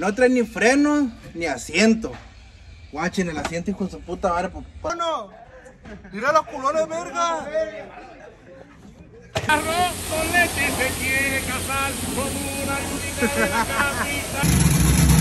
No trae ni freno ni asiento. Guachen el asiento, hijo de su puta madre. ¡No! ¡Mira los culones, verga! Arroz con leche se quiere casar con una única de la capital.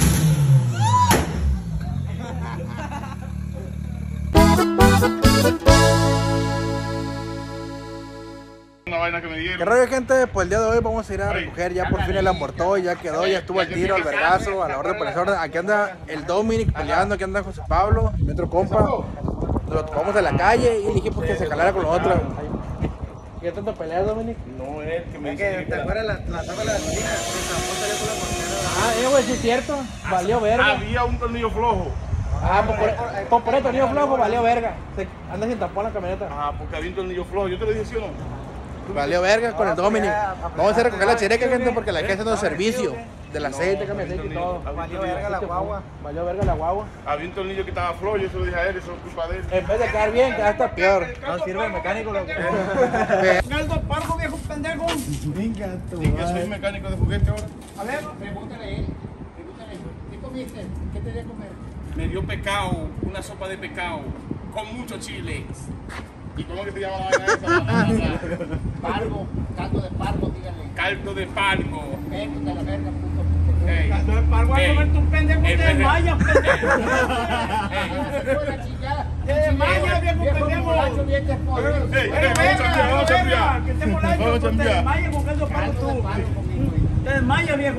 Una vaina que me dieron. ¿Qué rollo, gente? Pues el día de hoy vamos a ir a recoger ya por fin el amortó, ya quedó, ya estuvo al tiro, al vergazo, a la orden por esa orden. Aquí anda el Dominic peleando, aquí anda José Pablo, nuestro compa. Nos lo topamos en la calle y le dije pues que se jalara con los otros. ¿Qué tanto peleas, Dominic? No es que me ¿Te dice acuerdas la tabla de la gasolina? Güey, sí es cierto, valió verga. había un tornillo flojo. Por el tornillo flojo valió verga. Anda sin tapón la camioneta. Porque había un tornillo flojo. Yo te lo dije, ¿sí o no? Valió verga con el Dominic. Vamos a recoger la chereca, gente, porque la que haciendo servicio del aceite, cambia aceite y todo. Valió verga la guagua. Valió verga la guagua. Había un tornillo que estaba flojo. Yo se lo dije a él, eso es culpa de él. En vez de quedar bien, queda hasta peor. No sirve el mecánico lo que... Naldo Pargo, viejo pendejo. Venga, tú. ¿Y que soy mecánico de juguete ahora? A ver, pregúntale a él. ¿Qué comiste? ¿Qué te dio a comer? Me dio pescado, una sopa de pescado, con mucho chile. ¿Y cómo que se llama la vaina esa? Pargo, caldo de pargo, dígale. Caldo de pargo. Ven, de la verga, puto. Ey, Caldo de pargo, a ey, comer tu pendejo, te ey, desmayas, pendejo. ey. Te desmayas, viejo pendejo. Vamos a chambear. Que te molacho, Vamos a te chambear. desmayas con caldo de pargo tú. Te desmayas, viejo.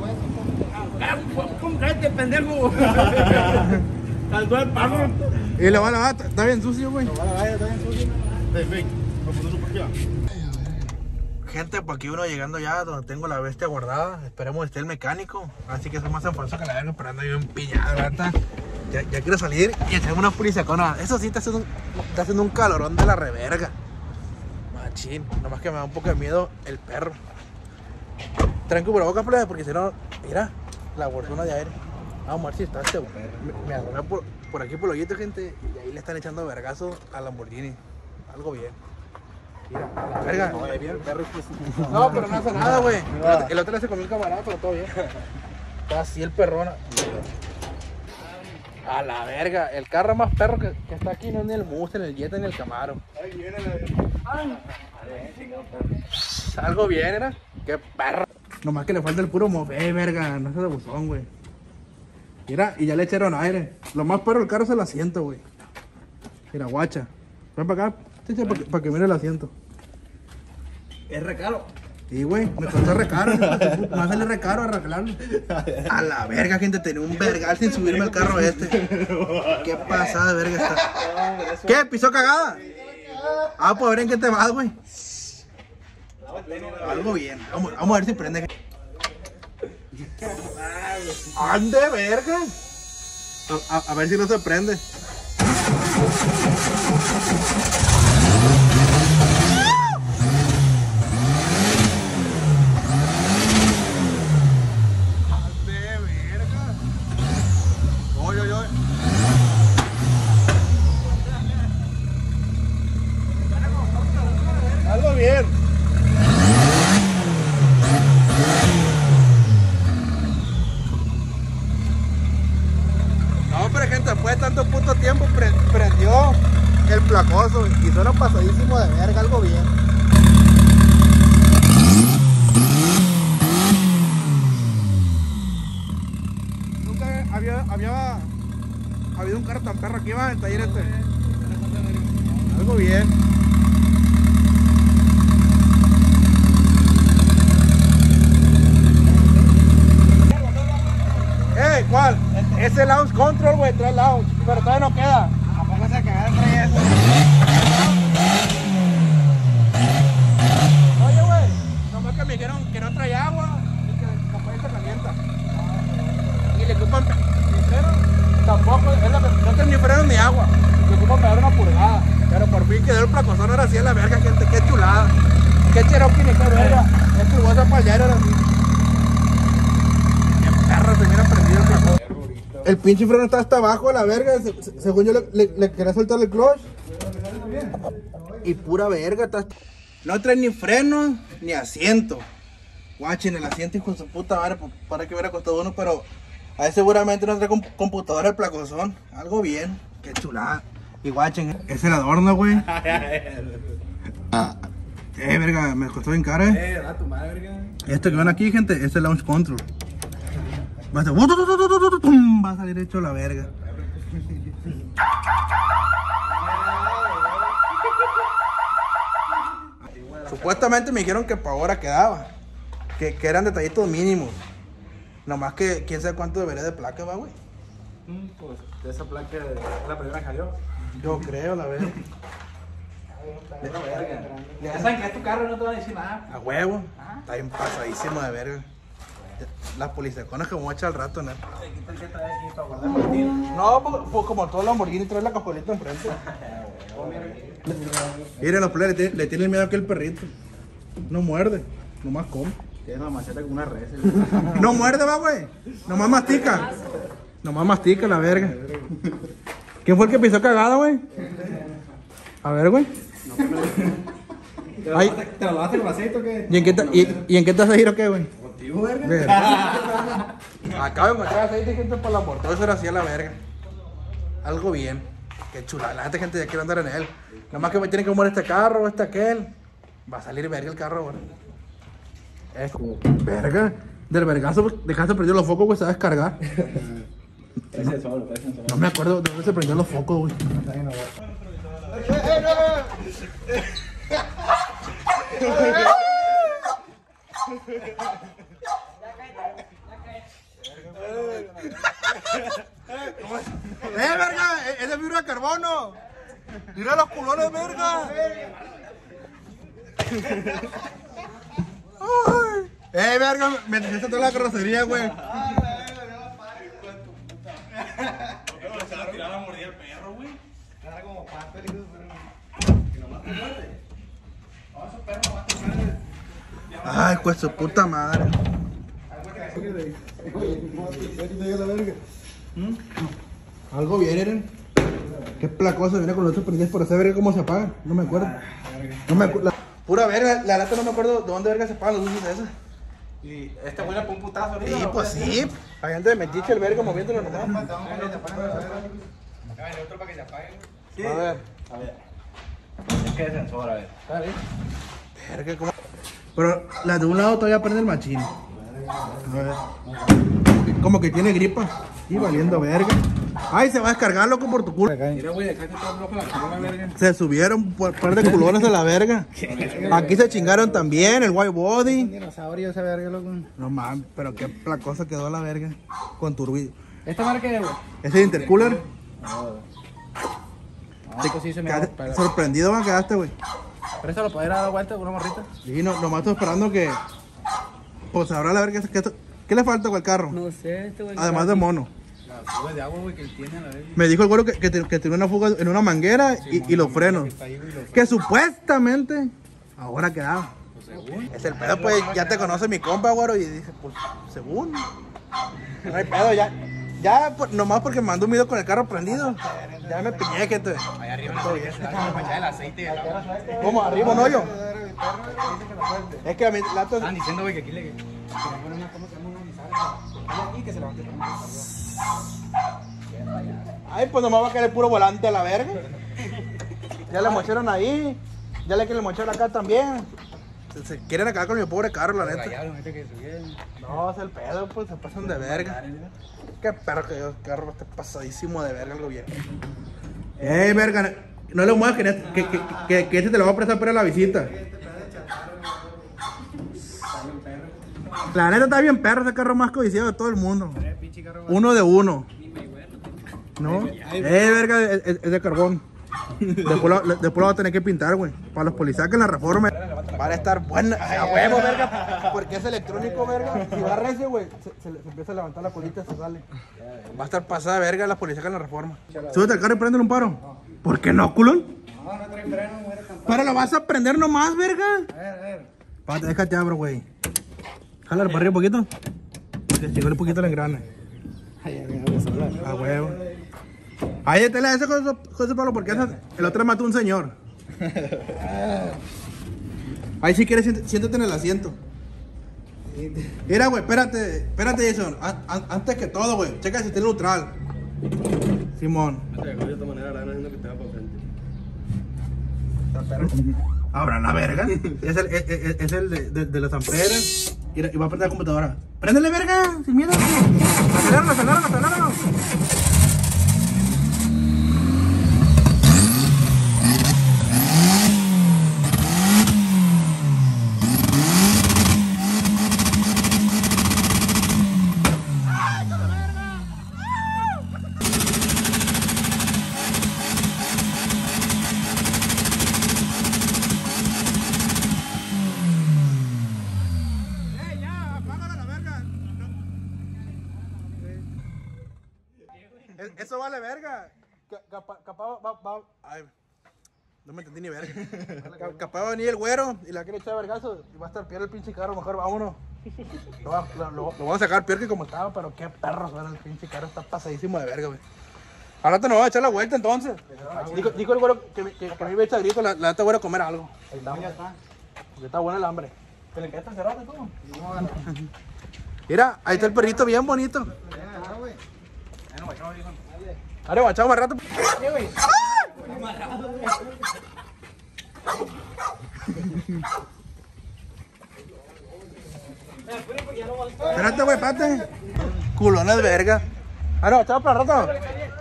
¿Cómo caes, pendejo? Caldo de pargo. Y le va a lavar, está bien sucio, güey. Ven, vamos a por allá. Gente, pues aquí uno llegando ya donde tengo la bestia guardada. Esperemos que esté el mecánico. Así que es más esfuerzo que la verga, pero ando yo empiñado, ¿verdad? Ya quiero salir y echarme una pulisacona. Eso sí está haciendo un calorón de la reverga. Machín, nomás que me da un poco de miedo el perro. Traen cubrebocas, plebe, porque si no, mira, la bolsona de aire. Vamos a ver si está este. Me agarré por aquí por el hoyito, gente, y ahí le están echando vergazo al Lamborghini. Algo bien. Mira, la verga. No, pero no hace nada, güey. El otro día se comió un camarada, pero todo bien. Está así el perrón. A la verga. El carro más perro que está aquí no es ni el Mustang, ni el Jetta, ni el Camaro. Algo bien, ¿era? Qué perro. Nomás que le falta el puro mofé, verga. No se de buzón, güey. Mira, y ya le echaron aire. Lo más perro del carro es el asiento, güey. Mira, guacha. Ven para acá, para que mire el asiento. Es recaro. Sí, güey, me costó recaro. Me va a salir recaro arreglarlo. A la verga, gente, tenía un vergal sin subirme al carro este. Qué pasada de verga está. ¿Qué? ¿Pisó cagada? Pues a ver en qué te vas, güey. Algo bien. Vamos a ver si prende. ¡Ande, verga! A ver si no se prende. Algo bien. No, pero gente, después de tanto puto tiempo prendió el placoso y suena pasadísimo de verga, algo bien. Nunca había habido un carro tan perro aquí, va, en el taller este. Algo bien. ¿Cuál? Ese launch control, güey, trae launch, pero todavía no queda. ¿A poco se cagaron trae eso? Oye, güey, nomás que me dijeron que no trae agua y que capaz se calienta. Y le ocupan freno, tampoco, es la que no tiene ni freno ni agua. Le ocupan pegar una purgada. Pero por fin quedó el placozón, ahora sí a la verga, gente, qué chulada. Qué Cherokee ni qué verga. Es tu voz para allá, ahora sí. Qué perro, se hubiera prendido el placozón. El pinche freno está hasta abajo a la verga. Según yo le quería soltar el clutch. Y pura verga. No trae ni freno ni asiento. Guachen el asiento, hijo de su puta madre. Para que hubiera costado uno, pero Ahí seguramente no trae computadora el placozón. Algo bien. Qué chulada. Y guachen, es el adorno, güey. Verga, me costó bien cara, da tu madre, verga. Este que ven aquí, gente, es el launch control. Va a salir hecho la verga. Supuestamente me dijeron que para ahora quedaba. Que eran detallitos mínimos. Nomás que quién sabe cuánto debería de placa, va, güey. Pues de esa placa es la primera que salió. Yo creo, la verdad. Ya saben que es tu carro y no te van a decir nada. A huevo. Está bien pasadísimo de verga. Las polisaconas que me voy a echar al rato, ¿no? No, pues como todo Lamborghini trae la cajolita enfrente. Miren, los players le tienen miedo a aquel perrito. No muerde, nomás come. Tiene la maceta con una res. No muerde, va, güey. Nomás mastica. Nomás mastica la verga. ¿Quién fue el que pisó cagada, güey? A ver, güey. Ay. ¿Te lo hace con aceite o qué? ¿Y en qué te hace giro qué, güey? Contigo, verga. Verga. Acabo de encontrar aceite, gente, por la motor. Eso era así a la verga. Algo bien. Qué chula. La gente ya quiere andar en él. Nomás que me tienen que mover este carro, aquel. Va a salir verga el carro ahora. Es como verga. Del vergazo, dejaste perdido los focos, güey, se va a descargar. Ese solo. No me acuerdo de dónde se prendió los focos, güey. Verga! ¡Es de fibra de carbono! ¡Mira los culones, verga! ¡Ay! Verga! Me entendiste toda la carrocería, güey. Ay, pues su puta madre. Algo bien, Eren. Qué placoso viene con los otros prendidos por hacer verga cómo se apagan. No me acuerdo. No me acuerdo. Pura verga, la lata no me acuerdo de dónde verga se apagan los luces esas. Y esta buena por un putazo ahorita. Sí, pues sí. Hay gente de metiche el verga moviéndolo nomás. Otro para que se apague. A ver. Es que es sensor, a ver. Verga, ¿cómo? Pero la de un lado todavía prende el machín. A ver. Como que tiene gripa. Y valiendo verga. Ay, se va a descargar, loco, por tu culo. Mira, güey, acá está todo loco la culona, verga. Se subieron por par de culones a la verga. Aquí se chingaron también el white body. Dinosaurio ese verga, loco. No mames, pero qué placosa quedó la verga. Con turbido. ¿Esta marca es, güey? Ese intercooler. Pues sí se me Quedaste pero sorprendido, ¿va? Quedaste, güey. eso lo podría dar vuelta con una morrita. Sí, nomás estoy esperando que. Pues ahora la verga. ¿Qué le falta al carro? No sé, este güey. Además de mono. La fuga de agua, güey, que él tiene a la vez. Me dijo el güero que tiene una fuga en una manguera y los frenos. Que supuestamente ahora quedaba. Es el pedo, pues ya te conoce mi compa, güero. Y dice, pues, según. No hay pedo, ya pues, nomás porque me mandó un video con el carro prendido. Ya me piñé, gente. Allá arriba no se echar el aceite del agua. ¿Cómo? ¿Arriba un hoyo? Es que a mí la Estaban diciendo, güey, que aquí le ponen una, ¿cómo se llama? Una misada. Aquí que se levante. Ay, pues nomás va a caer el puro volante a la verga. Ya le mocharon ahí. Ya le quieren mochar acá también. Se quieren acabar con mi pobre carro, la neta. No, es el pedo, pues se pasan de verga. Qué perro que yo, carro está pasadísimo de verga el gobierno. Ey, verga, no le muevas que este te lo va a prestar para la visita. La neta está bien perro, ese carro más codiciado de todo el mundo. Uno de uno. ¿No? Verga, es de carbón. Después lo va a tener que pintar, güey. Para los policías que en la reforma van a estar buenas. A huevo, verga. Porque es electrónico, verga. Si va recio, güey, se empieza a levantar la colita, se sale. Va a estar pasada, verga, las policías que en la reforma. Súbete al carro y prende un paro. ¿Por qué no, culón? No, no trae freno, muere. Pero lo vas a prender nomás, verga. A ver. Pate, déjate abro, güey. Jala el barrio un poquito. Que llegó un poquito el engrane. A huevo. Ahí te la ese José Pablo, porque el otro mató a un señor. Ahí si quieres, siéntate en el asiento. Mira, güey, espérate, Jason. Antes que todo, güey, checa si tiene neutral. Simón. De esta manera, la verdad, que te va para frente. Abra la verga. Es el de los amperes. Y va a prender la computadora. ¡Préndele, verga! ¡Sin miedo! ¡Aceléralo! Eso vale verga. Capaz va. Ay, no me entendí ni verga. Capaz va a venir el güero y la quiere echar vergazo y va a estar peor el pinche carro. Mejor vámonos. Lo vamos a sacar peor que como estaba, pero qué perro suena el pinche carro. Está pasadísimo de verga, güey. Ahora te nos va a echar la vuelta entonces. Dijo el güero que me iba a echar grito. La neta voy a comer algo. Ahí está. Ya está. Porque está bueno el hambre. ¿Te le quedaste cerrado tú? No. Mira, ahí está el perrito bien bonito. Ahora guachado más rato. Espérate, güey, espérate. Culones de verga. Ahora guachado para rato.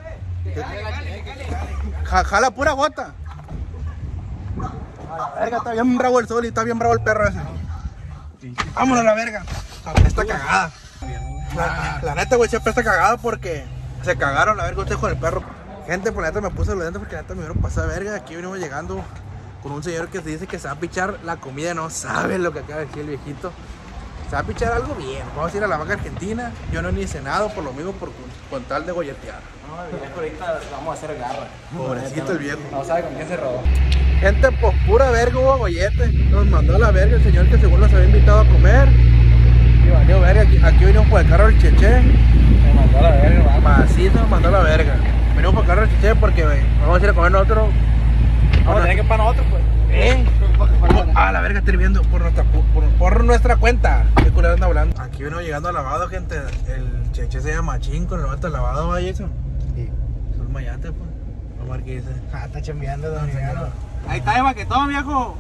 Jala pura gota. A la verga, está bien bravo el sol y está bien bravo el perro ese. Vámonos a la verga. Está cagada. La neta, güey, siempre está cagada porque se cagaron la verga ustedes con el perro. Gente, por la neta me puse los lentes porque la neta me vieron pasar verga. Aquí venimos llegando con un señor que se dice que se va a pichar la comida. No sabe lo que acaba de decir el viejito. Se va a pichar algo bien. Vamos a ir a la vaca argentina. Yo no he ni cenado por lo mismo con tal de golletear. No, ahorita vamos a hacer garra. Pobrecito el viejo. No sabe con qué se robó. Gente, pues pura verga hubo gollete. Nos mandó a la verga el señor que según nos había invitado a comer. Y valió verga. Aquí venimos por el carro del Cheche. Me mandó a la verga, Masito nos mandó a la verga. Venimos por el carro del Cheche porque vamos a ir a comer nosotros. Vamos a tener que ir para nosotros, pues. La verga, estoy viendo por nuestra cuenta. ¿Qué culero anda hablando? Aquí venimos llegando al lavado, gente. El Cheche se llama Machín con el vato del lavado, ¿va? ¿Y eso? Sí. Son mayates, pues. Vamos a ver qué dice. Está chambeando, dominicano. Ahí está, Eva, que todo, viejo.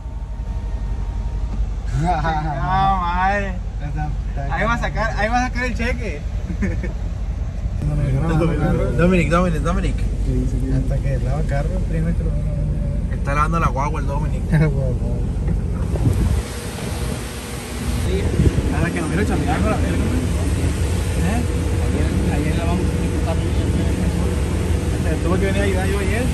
No, madre. Ahí va a sacar el cheque. Dominic. Hasta que lava carro, primero que lo Está lavando la guagua el Dominic. Sí, ahora que nos quiero chambear con la verga. Ayer lavamos tuve que venir a ayudar yo ayer.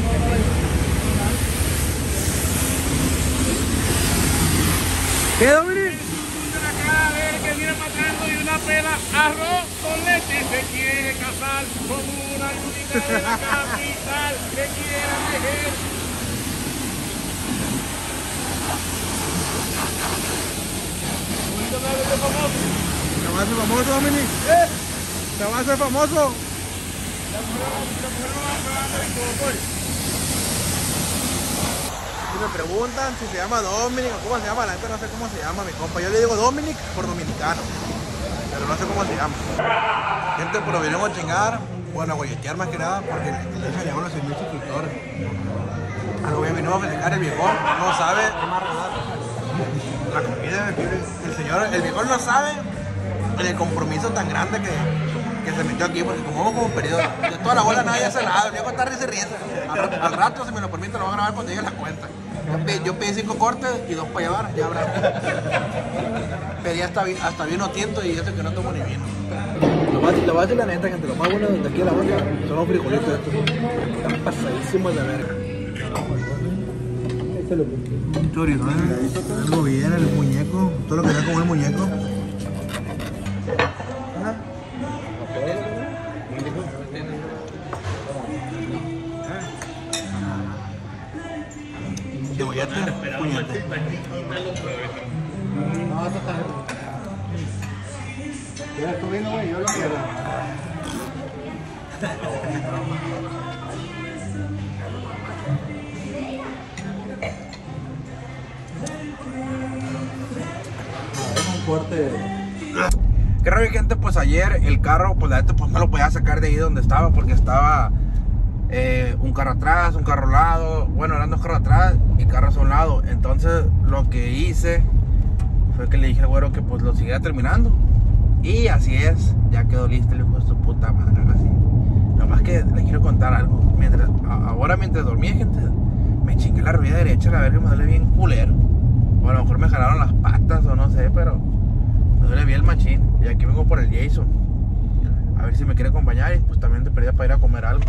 ¿Qué, Dominic? Cada vez que viene pasando y una pela arroz con leche se quiere casar con una única de la capital que quiera tejer. ¿Te vas a hacer famoso, Dominic? ¿Te vas a hacer famoso? Si me preguntan si se llama Dominic o cómo se llama, la neta no sé cómo se llama mi compa. Yo le digo Dominic por dominicano, pero no sé cómo se llama. Gente, pero vinimos a chingar, bueno, a golletear más que nada, porque le llegó los 100,000 suscriptores. Algo bien, vinimos a festejar el viejo, no sabe la comida, el señor, el viejo no sabe el compromiso tan grande que se metió aquí, porque como vamos como un periodo, de toda la bola nadie hace nada, el viejo está risa y risa. Al rato, si me lo permite, lo voy a grabar cuando llegue la cuenta. Yo pedí 5 cortes y 2 para llevar, ya habrá. Pedí hasta vino tinto y eso que no tomo ni vino. Lo voy a decir la neta, gente, lo más bueno de aquí a la boca son los frijolitos estos. Están pasadísimos de verga. Chorizo, algo bien, el muñeco, todo lo que sea como el muñeco. Cebollete, puñete. No, eso está bien. ¿Quieres tu vino, güey? Yo lo quiero. Es un corte. rollo, gente? Pues ayer el carro, pues la neta, pues no lo podía sacar de ahí donde estaba, porque estaba un carro atrás, un carro al lado. Bueno, eran dos carros atrás y carros a un lado. Entonces lo que hice fue que le dije al güero que pues lo siguiera terminando. Y así es, ya quedó listo el hijo de su puta madre, ahora sí. Nomás que le quiero contar algo. Ahora mientras dormía, gente, me chingué la rodilla derecha, la verga me duele bien culero. O a lo mejor me jalaron las patas o no sé, pero me duele bien el machín. Y aquí vengo por el Jason, a ver si me quiere acompañar y pues también te perdía para ir a comer algo.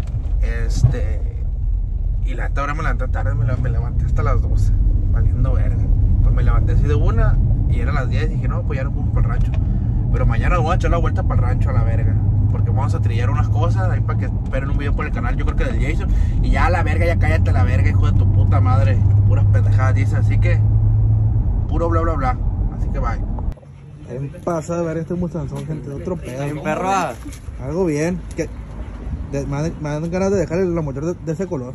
Y la neta ahora me levanté tarde, me levanté hasta las 12, valiendo verga. Pues me levanté así de una y eran las 10 y dije, no, pues ya no puedo para el rancho. Pero mañana voy a echar la vuelta para el rancho a la verga, porque vamos a trillar unas cosas ahí para que esperen un video por el canal, yo creo que del Jason. Y ya a la verga, ya cállate la verga, hijo de tu puta madre. Puras pendejadas dice, así que puro bla bla bla. Así que bye. Pasa de ver este mustanzón, gente, de otro pedo. Hay un perro a... Algo bien. Que me dan ganas de dejar la motor de ese color.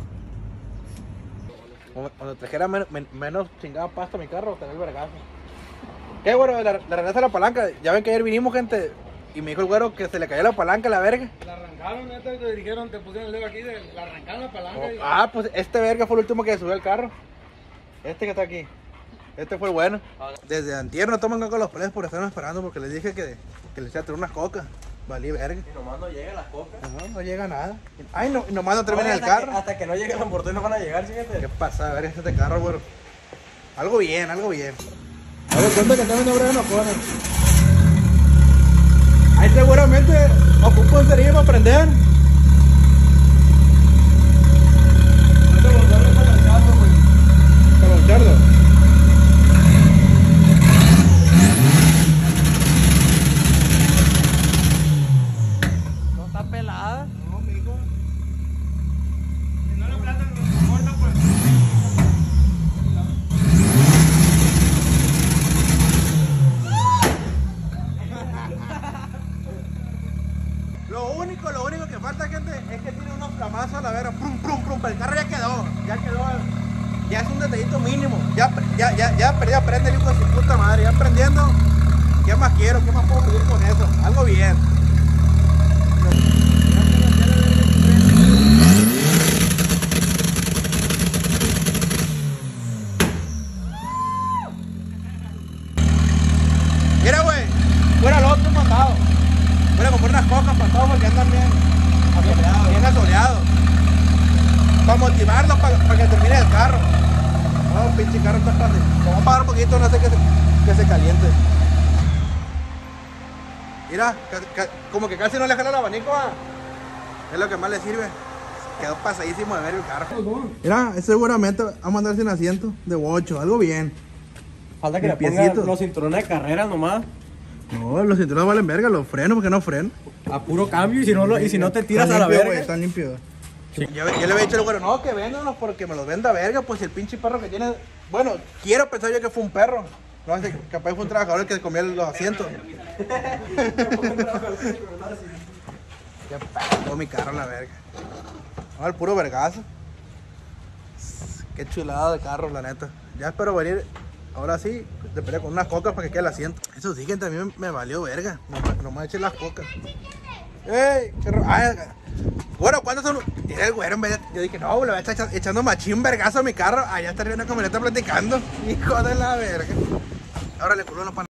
Cuando trajera menos chingada pasta mi carro, tener el vergazo. ¿Qué, güero? Le regresa la palanca. Ya ven que ayer vinimos, gente, y me dijo el güero que se le cayó la palanca a la verga. La arrancaron, neta, te dijeron, te pusieron el dedo aquí, la arrancaron la palanca. Pues este verga fue el último que subió al carro. Este que está aquí. Este fue el bueno. Desde antier no toman coca los plebes por estarme esperando, porque les dije que les iba a traer unas cocas. Valí verga. Y nomás no llegan las cocas. No llega nada. Ay, no, y nomás no termina el carro. Hasta que no llegue la motor no van a llegar, fíjate. ¿Qué pasa? A ver, este carro, güero. Algo bien, algo bien. A ver, cuenta que también no brega no jodan. Ahí seguramente ocupa un cerillo para prender. Para boncharlo. No está pelada. No, mijo. Si no le plantan, lo cortan, pues. Lo único que falta, gente, es que tiene unos flamazos a la vera. Prum, prum, prum. Pero el carro ya quedó. Ya es un detallito mínimo. Ya prende el hijo de su puta madre. Ya prendiendo. ¿Qué más quiero? ¿Qué más puedo pedir con eso? Algo bien. Mira, güey, fuera el otro mandado. Voy a comprar unas cocas para todos porque andan bien asoleados. Para motivarlos para que termine el carro. No, pinche carro está fácil. Vamos a pagar un poquito, no sé que se caliente. Mira, como que casi no le jala el abanico. Es lo que más le sirve. Quedó pasadísimo de ver el carro. Mira, seguramente va a mandar sin asiento de 8, algo bien. Falta que Los le pongan piecitos. los cinturones de carrera nomás. No, los cinturones valen verga, los freno porque no freno. A puro cambio y si no te tiras Están a la limpios, verga. güey, están limpios. Yo le había dicho al güero, no, que véndanos porque me los venda verga, pues si el pinche perro que tiene... Bueno, quiero pensar yo que fue un perro. No sé, capaz fue un trabajador el que comía los asientos. Qué pedo mi carro la verga. No, el puro vergazo. Qué chulada de carro, la neta. Ya espero venir, ahora sí, de pelea con unas cocas para que quede el asiento. Eso sí, que también me valió verga. Nomás eché las cocas. ¡Ey! Bueno, ¿cuántos son? Tiene el güero en vez de... Yo dije, no, le voy a estar echando machín vergazo a mi carro. Allá está arriba en una camioneta platicando. Hijo de la verga. Ahora le culo los pan.